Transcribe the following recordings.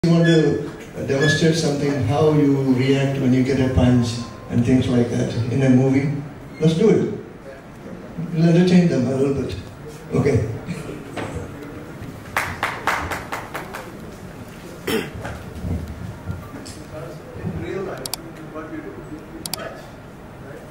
You want to demonstrate something, how you react when you get a punch and things like that in a movie? Let's do it. We'll entertain them a little bit. Okay. In real life, what we do, we touch, right?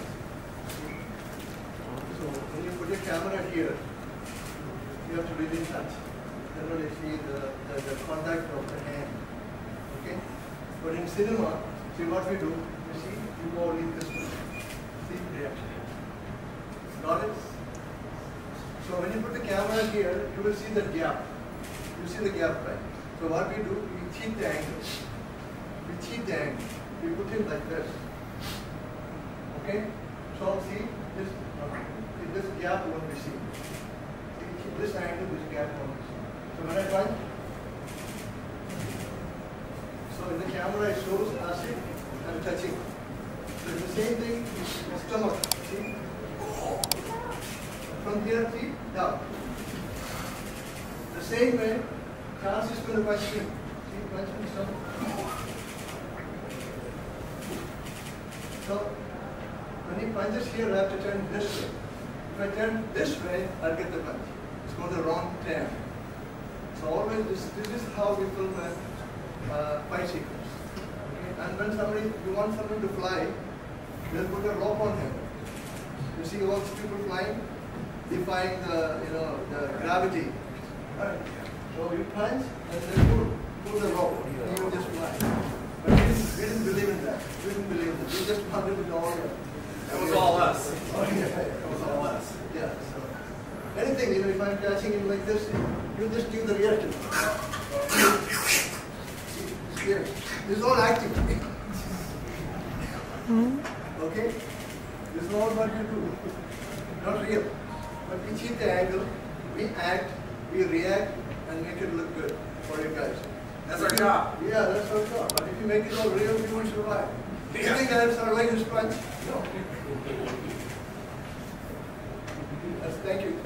So when you put your camera here, you have to really touch. Then when you see the contact of the hand. Okay? But in cinema, see what we do, you see, you go only this way. See reaction. Got it? So when you put the camera here, you will see the gap. You see the gap, right? So what we do, we cheat the angle. We cheat the angle. We put it like this. Okay? So see, this gap won't be seen. See, this angle, this gap won't be seen. So when I punch, so in the camera it shows as if I'm touching. So it's the same thing in the stomach. See? From here, see, down. The same way, Charles is going to punch me. See, punch me stomach. So when he punches here, I have to turn this way. If I turn this way, I'll get the punch. It's going the wrong turn. So always this is how we film a fight sequence. Okay? And when you want somebody to fly, they'll put a rope on him. You see all these people flying, defying the gravity. Right. So you punch and then pull the rope. He will just fly. But we didn't believe in that. We didn't believe in that. We just wanted to know. It was all us. Oh yeah, it was all us. Yeah. So anything, if I'm catching him like this, you just do the reaction. Here. This is all acting. Okay? This is all what you do. Not real. But we cheat the angle, we act, we react, and make it look good for you guys. That's our job. Yeah, that's our job. But if you make it all real, you won't survive. Yeah. You think else are like this punch? No. Thank you.